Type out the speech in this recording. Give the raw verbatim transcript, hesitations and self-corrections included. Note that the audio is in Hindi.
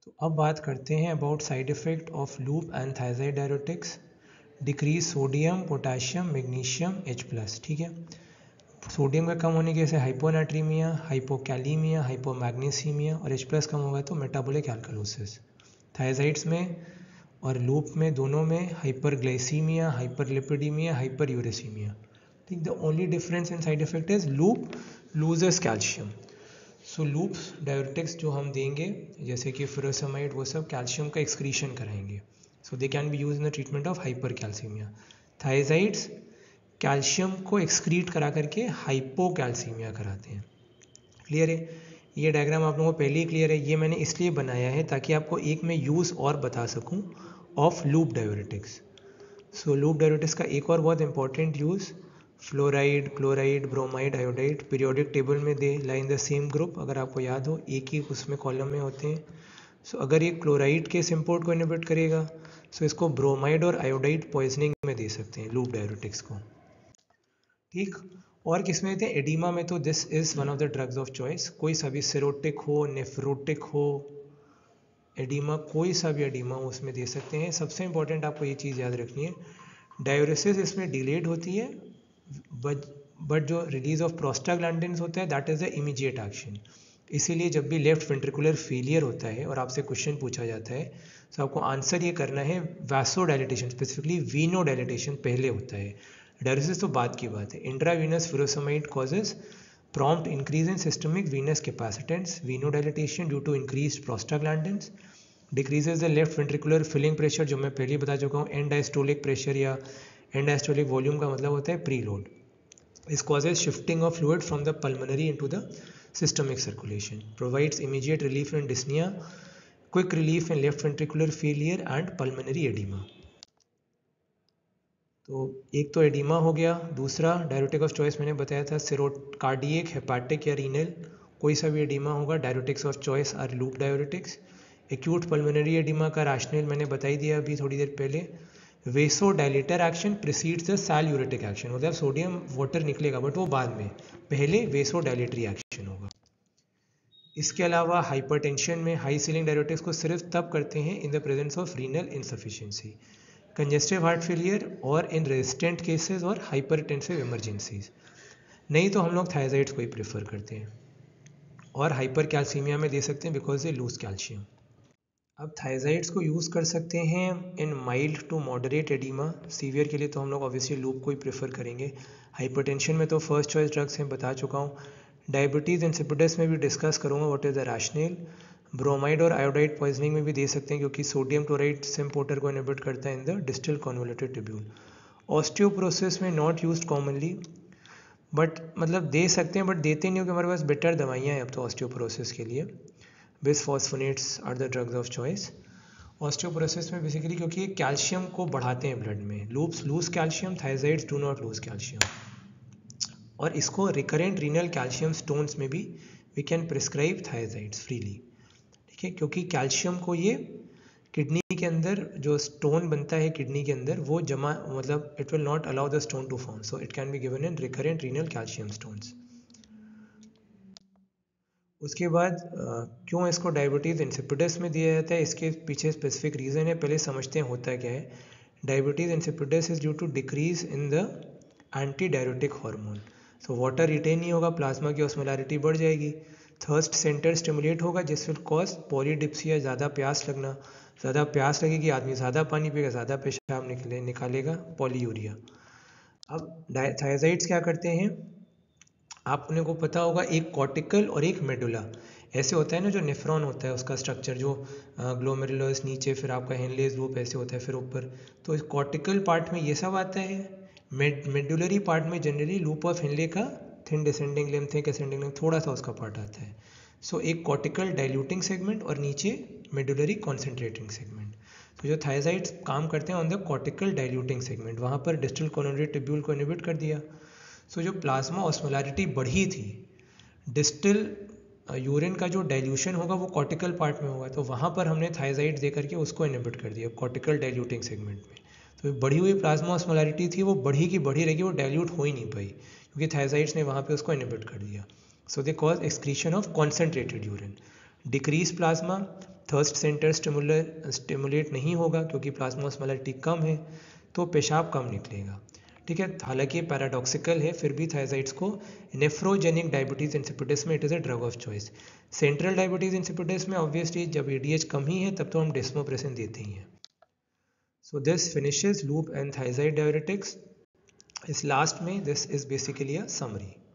तो अब बात करते हैं about side effect of loop and thyroid diuretics. Decrease sodium, potassium, magnesium, H plus. ठीक है, सोडियम का कम होने की वजह से हाइपोनाट्रीमिया, हाइपोकैलीमिया, हाइपोमैग्नीसीमिया, और H प्लस कम होगा तो मेटाबॉलिक एल्कलोसिस। थायराइड्स में और लूप में दोनों में हाइपरग्लाइसीमिया, हाइपरलिपिडीमिया, हाइपरयूरेसीमिया। ठीक, the only difference in side effect is loop loses calcium. So loop diuretics जो हम देंगे जैसे कि फुरोसेमाइड, वो सब कैल्शियम का एक्सक्रीशन कराएंगे, so they can be use in the treatment of hypercalcaemia. Thiazides calcium को एक्सक्रीट करा करके हाइपोकैल्सीमिया कराते हैं। क्लियर है? ये डायग्राम आप लोगों को पहले ही क्लियर है। ये मैंने इसलिए बनाया है ताकि आपको एक में यूज़ और बता सकूं of loop diuretics. So loop diuretics का एक और बहुत important use, fluoride, chloride, bromide, iodide periodic table में they lie in the same group, अगर आपको याद हो एक ही उसमें कॉलम में होते हैं। सो so, अगर ये क्लोराइड के सिम्पोर्ट को इनहिबिट करेगा सो so इसको ब्रोमाइड और आयोडाइड पॉइजनिंग में दे सकते हैं लूप डायरेटिक्स को। ठीक, और किस में देते हैं? एडिमा में तो this is one of the drugs of choice. कोई सा भी सिरोटिक हो, नेफ्रोटिक हो, एडिमा कोई सा भी एडिमा हो उसमें दे सकते हैं। सबसे इंपॉर्टेंट आपको ये चीज़ याद रखनी है, डायूरेसिस इसमें डिलेड होती है, बट बट जो रिलीज ऑफ प्रोस्टाग्लैंडिन्स होता है that is the immediate action. इसीलिए जब भी लेफ्ट वेंट्रिकुलर फेलियर होता है और आपसे क्वेश्चन पूछा जाता है तो आपको आंसर ये करना है वैसोडाइलेटेशन, स्पेसिफिकली वीनोडाइलेटेशन पहले होता है, डायलिसिस तो बाद की बात है। Intravenous furosemide causes prompt increase in systemic venous capacitance, venodilatation due to increased prostaglandins, decreases the left ventricular filling pressure जो मैं पहले ही बता चुका हूँ, end diastolic pressure या end diastolic volume का मतलब होता है preload. This causes shifting of fluid from the pulmonary into the systemic circulation, provides immediate relief in dyspnea, quick relief in left ventricular failure and pulmonary edema. तो एक तो एडिमा हो गया, दूसरा डायरेटिक ऑफ चॉइस मैंने बताया था सिरोट कार्डियक, हेपाटिक या रीनल, कोई सा भी एडिमा होगा diuretics of choice are loop diuretics. Acute pulmonary oedema का रैशनल मैंने बता ही दिया अभी थोड़ी देर पहले। Vasodilator action precedes the saluretic action, मतलब सोडियम वाटर निकलेगा बट वो बाद में, पहले वेसो डायलेटरी एक्शन होगा। इसके अलावा हाइपरटेंशन में हाई सीलिंग डायरेटिक्स को सिर्फ तब करते हैं in the presence of renal insufficiency, congestive heart failure और इन रेजिस्टेंट केसेस और हाइपरटेंसिव इमरजेंसीज। नहीं तो हम लोग थायराइड्स को ही प्रेफर करते हैं और हाइपर कैल्सीमिया में दे सकते हैं बिकॉज ये लूज कैल्शियम। अब थायराइड्स को यूज़ कर सकते हैं in mild to moderate oedema, severe के लिए तो हम लोग ऑब्वियसली लूप को ही प्रेफर करेंगे। हाइपरटेंशन में तो फर्स्ट चॉइस ड्रग्स हैं, बता चुका हूँ। डायबिटीज़ इंसिपिडस में भी डिस्कस करूँगा what is the rational. Bromide और आयोडाइड पॉइजनिंग में भी दे सकते हैं क्योंकि सोडियम क्लोराइड सिम्पोर्टर को इनहिबिट करता है in the distal convoluted tubule. Osteoporosis में नॉट यूज्ड कॉमनली, बट मतलब दे सकते हैं बट देते नहीं हो कि हमारे पास बेटर दवाइयाँ हैं अब तो ऑस्टियोपोरोसिस के लिए। Bisphosphonates are the drugs of choice osteoporosis में बेसिकली क्योंकि ये कैल्शियम को बढ़ाते हैं ब्लड में। Loops lose calcium, thiazides do not lose calcium. और इसको रिकरेंट रीनल कैल्शियम स्टोन्स में भी we can prescribe thiazides freely, ठीक है, क्योंकि कैल्शियम को ये किडनी के अंदर जो स्टोन बनता है किडनी के अंदर वो जमा, मतलब it will not allow the stone to form, so it can be given in recurrent renal calcium stones. उसके बाद क्यों इसको डायबिटीज़ इंसिपिडस में दिया जाता है, इसके पीछे स्पेसिफिक रीज़न है, पहले समझते हैं होता क्या है। Diabetes insipidus is due to decrease in the anti diuretic hormone, so water retain नहीं होगा, प्लाज्मा की ऑस्मोलैरिटी बढ़ जाएगी, थर्स्ट सेंटर स्टिमुलेट होगा जिस विल कॉज पॉलीडिप्सिया, ज़्यादा प्यास लगना, ज़्यादा प्यास लगेगी आदमी ज़्यादा पानी पिएगा, ज़्यादा पेशाब निकले निकालेगा, पॉलीयूरिया। अब थायराइड्स क्या करते हैं, आपने को पता होगा एक कॉर्टिकल और एक मेडुला ऐसे होता है ना, जो नेफ्रॉन होता है उसका स्ट्रक्चर, जो ग्लोमेरुलस नीचे, फिर आपका हेनलेस लूप ऐसे होता है, फिर ऊपर, तो इस कॉर्टिकल पार्ट में ये सब आता है। मेड मेडुलरी पार्ट में जनरली लूप ऑफ हेनले का thin descending limb, thick ascending limb, थोड़ा सा उसका पार्ट आता है। सो so, एक कॉर्टिकल डाइल्यूटिंग सेगमेंट और नीचे मेडुलरी कॉन्सेंट्रेटिंग सेगमेंट। तो जो थायराइड्स काम करते हैं on the cortical diluting segment, वहाँ पर डिस्टल कोरोनरी ट्यूब्यूल को इनहिबिट कर दिया। सो so, जो प्लाज्मा ऑस्मोलैरिटी बढ़ी थी, डिस्टल यूरिन का जो डाइल्यूशन होगा वो कॉर्टिकल पार्ट में होगा, तो वहाँ पर हमने थायराइड दे करके उसको इनहिबिट कर दिया कॉर्टिकल डाइल्यूटिंग सेगमेंट में। तो बढ़ी हुई प्लाज्मा ऑस्मोलैरिटी थी वो बढ़ी की बढ़ी रहेगी, वो डाइल्यूट हो ही नहीं पाई क्योंकि थायराइड्स ने वहाँ पे उसको इनहिबिट कर दिया। So they cause excretion of concentrated urine, decrease plasma, thirst centre stimulator stimulate नहीं होगा क्योंकि प्लाज्मा ऑस्मोलैरिटी कम है, तो पेशाब कम निकलेगा। ठीक है, हालांकि पैराडॉक्सिकल है, फिर भी थायराइड्स को नेफ्रोजेनिक डायबिटीज इंसिपिडिस में it is a drug of choice. Central diabetes insipidus में ऑब्वियसली जब एडीएच कम ही है तब तो हम डेस्मोप्रेसिन देते ही हैं। So this finishes loop and thyroid diuretics. इस लास्ट में this is basically a summary.